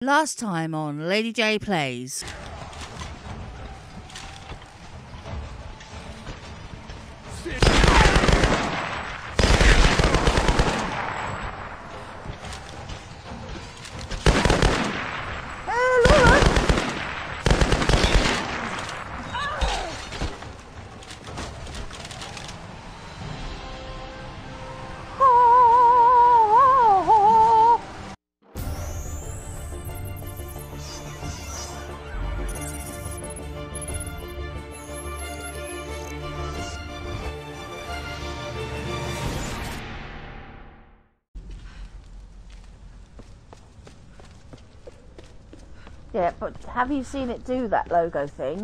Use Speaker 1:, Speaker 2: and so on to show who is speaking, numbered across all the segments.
Speaker 1: Last time on Lady J Plays.
Speaker 2: Yeah, but have you seen it do that logo thing?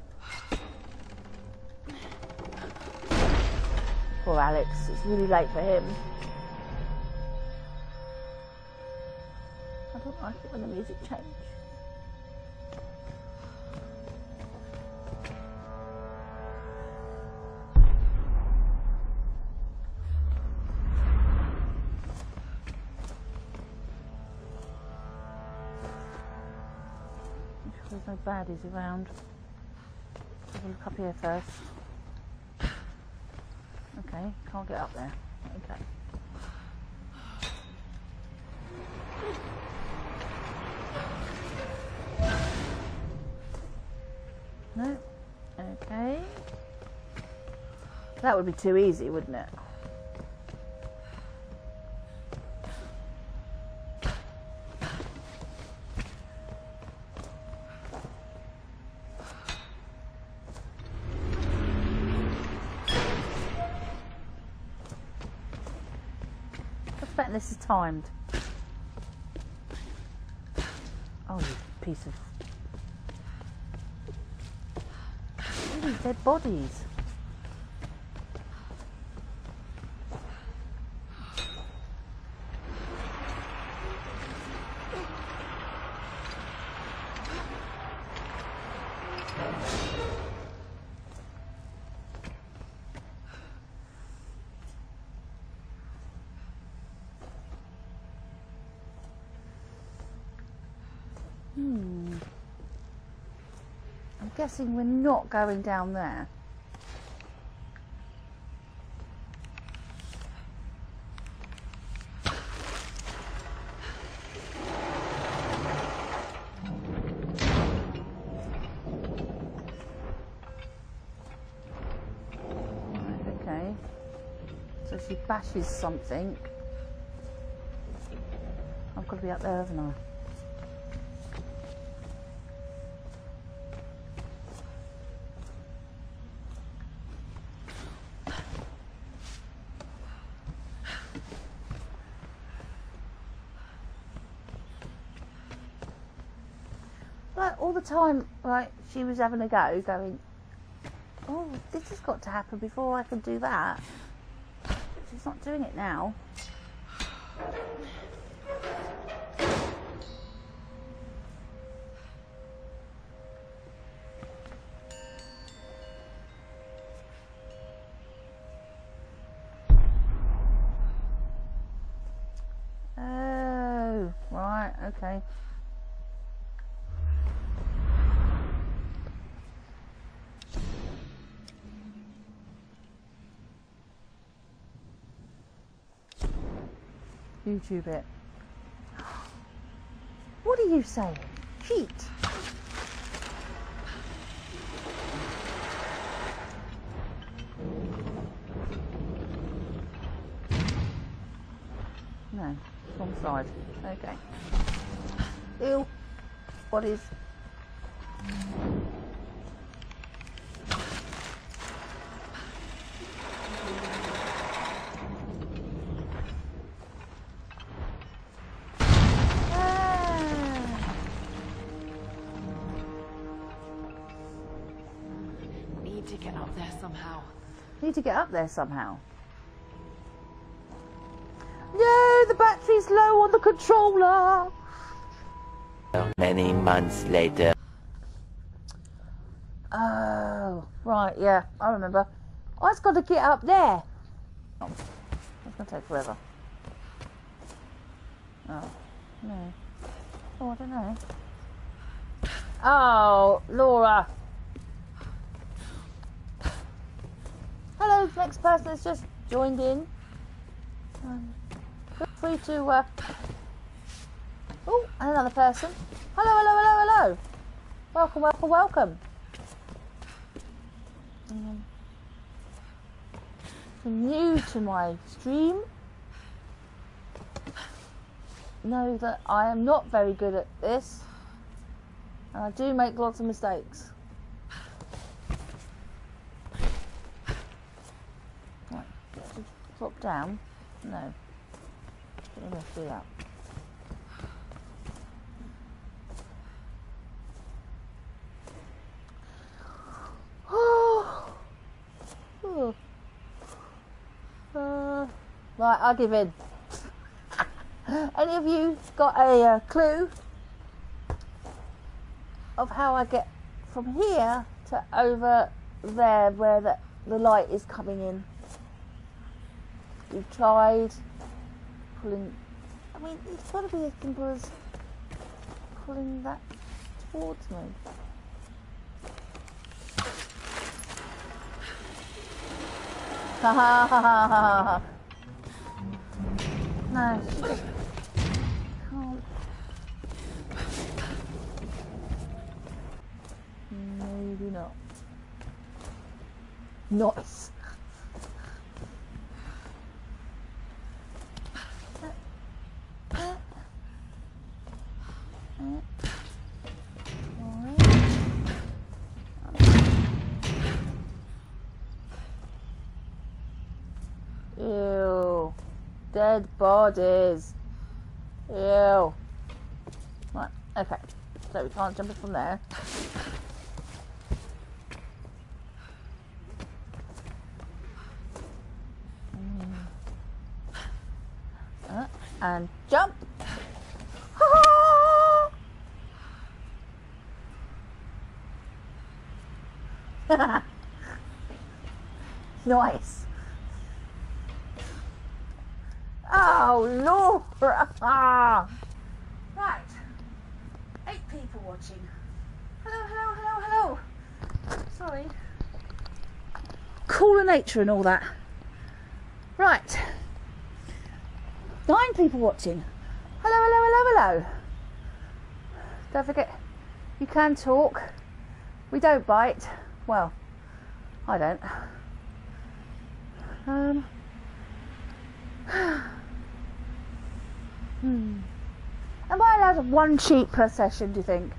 Speaker 2: Poor Alex, it's really late for him. I don't like it when the music changes. There's no baddies around. Have a look up here first. Okay, can't get up there. Okay. No? Okay. That would be too easy, wouldn't it? This is timed. Oh, you piece of... All these dead bodies. I'm guessing we're not going down there. Right, okay. So she bashes something. I've got to be up there, haven't I? Like all the time, like she was having a go, going, "Oh, this has got to happen before I can do that." She's not doing it now. Oh, right, okay. YouTube it. What are you saying? Cheat. No, wrong side. Okay. Ew. What is? Need to get up there somehow. No, the battery's low on the controller.
Speaker 3: Many months later.
Speaker 2: Oh, right, yeah, I remember. I just got to get up there. Oh, it's going to take forever. Oh, no. Oh, I don't know. Oh, Laura. Hello, next person that's just joined in. Feel free to... Oh, and another person. Hello, hello, hello, hello. Welcome, welcome, welcome. If you're new to my stream, know that I am not very good at this. And I do make lots of mistakes. Right, to drop down. No. Don't have to do that. Right, I'll give in. Any of you got a clue of how I get from here to over there where the light is coming in? We've tried pulling... I mean, it's got to be as simple as pulling that towards me. Ha ha ha ha ha. No, she just can't. Maybe not. Nice. Ew. Dead bodies. Ew. Right, okay. So we can't jump it from there. And jump. Nice. Oh, Laura. Right. 8 people watching. Hello, hello, hello, hello. Sorry. Cooler nature and all that. Right. 9 people watching. Hello, hello, hello, hello. Don't forget, you can talk. We don't bite. Well, I don't. Am I allowed 1 cheek per session, do you think?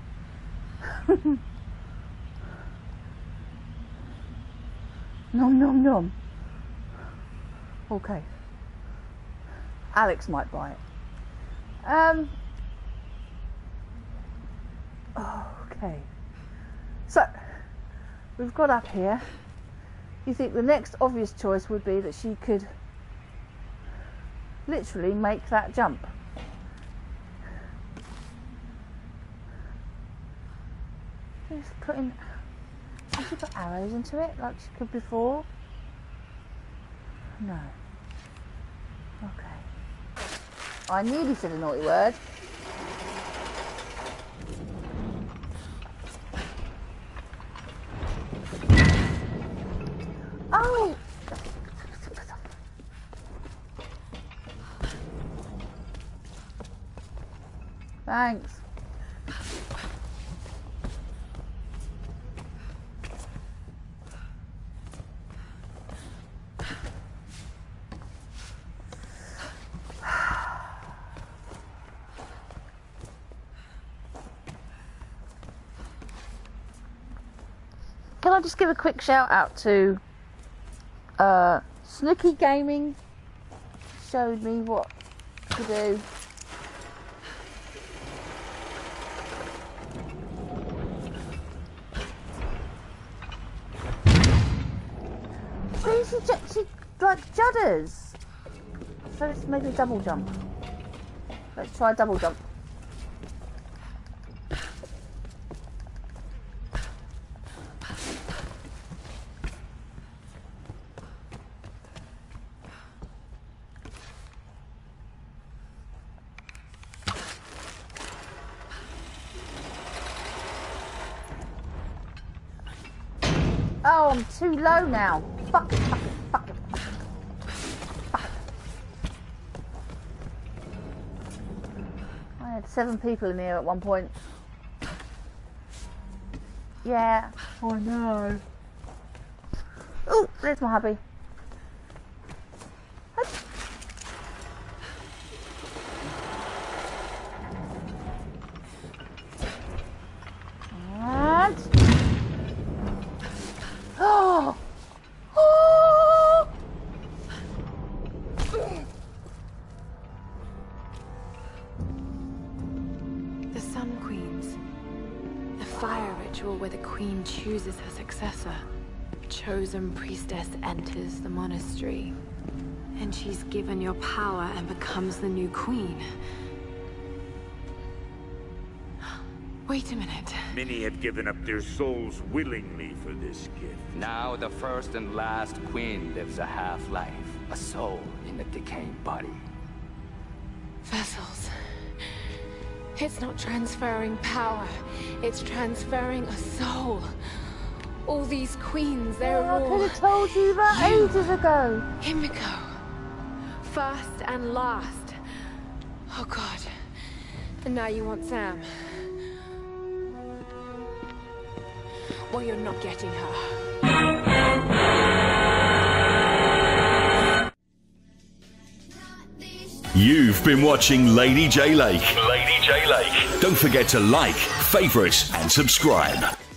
Speaker 2: Nom nom nom. Okay. Alex might buy it. Okay. So, we've got up here. You think the next obvious choice would be that she could literally make that jump. Just putting... Did she put arrows into it like she could before? No. Okay. I nearly said a naughty word. Oh! Thanks. Can I just give a quick shout out to Snooky Gaming? Showed me what to do. See, she like judders. So let's make a double jump. Let's try a double jump. Oh, I'm too low now. Fuck it, fuck it, fuck it. I had 7 people in here at one point. Yeah, I know. Oh, there's my hubby. And... Oh! Oh!
Speaker 4: The Sun Queens. The fire ritual where the queen chooses her successor. Chosen priestess enters the monastery. And she's given your power and becomes the new queen. Wait a minute.
Speaker 5: Many have given up their souls willingly for this gift.
Speaker 6: Now the first and last queen lives a half-life, a soul in a decaying body.
Speaker 4: Vessels. It's not transferring power, it's transferring a soul. All these queens, they're
Speaker 2: I
Speaker 4: all...
Speaker 2: could have told you that ages ago.
Speaker 4: Himiko. First and last. Oh God. And now you want Sam. Well, you're not getting her.
Speaker 7: You've been watching Lady J Lake. Lady J Lake. Don't forget to like, favourite and subscribe.